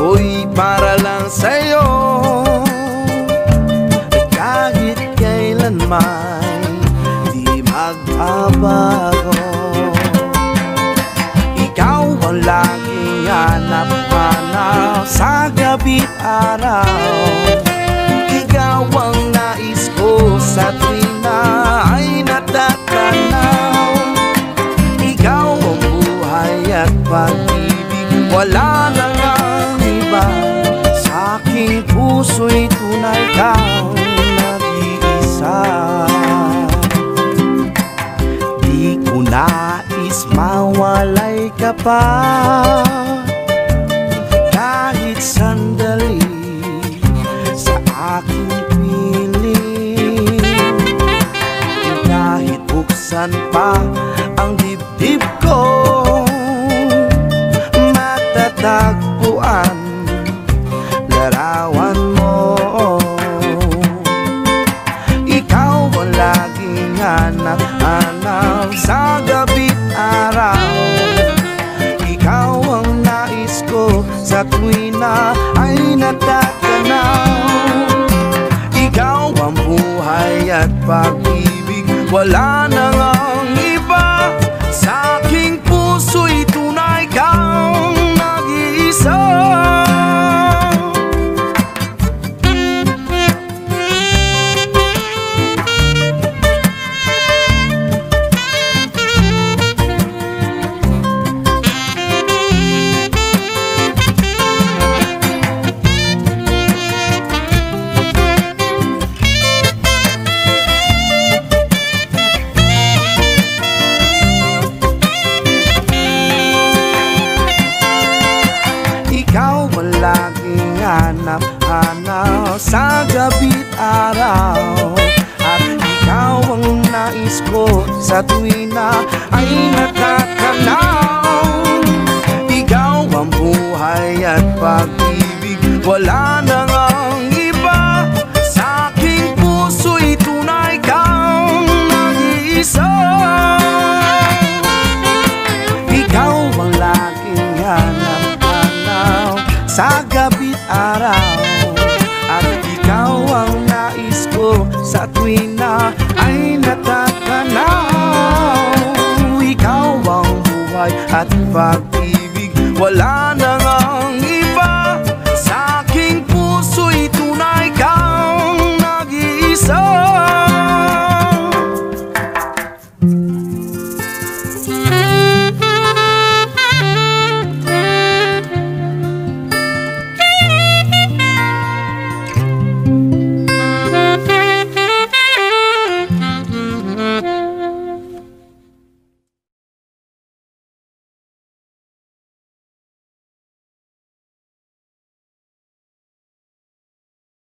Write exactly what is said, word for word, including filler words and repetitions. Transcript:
ko'y para lang sa'yo. Kahit kailanman di magbabago, ikaw ang laging hanap-hanap sa gabi't araw. Ikaw ang nais ko sa tuwing na ay natatanaw. Ikaw ang buhay at pag-ibig, wala na ngang iba. Sa aking puso'y tunay kang nag-iisa. Di ko nais mawalay ka pa kahit sandali sa aking piling. Kahit buksan pa ang dibdib ko, matatagpuan larawan mo. Ikaw ang laging hanap-hanap sa gabi't araw. Ikaw ang nais ko sa tuwing na ay natatanaw. Ikaw ang buhay at pag-ibig, wala na ngang iba. Sa aking puso'y tunay kang nag-iisa. Ikaw ang laging hanap-hanap sa gabi't araw. At ikaw ang nais ko sa tuwing na ay natatanaw. Ikaw ang buhay at pag-ibig, wala na ngang iba. Sa aking puso'y tunay kang nag-iisa. Ikaw ang laging hanap sa gabi't araw. At ikaw ang nais ko sa tuwing na ay natatanaw. Ikaw ang buhay at pag-ibig, wala na nga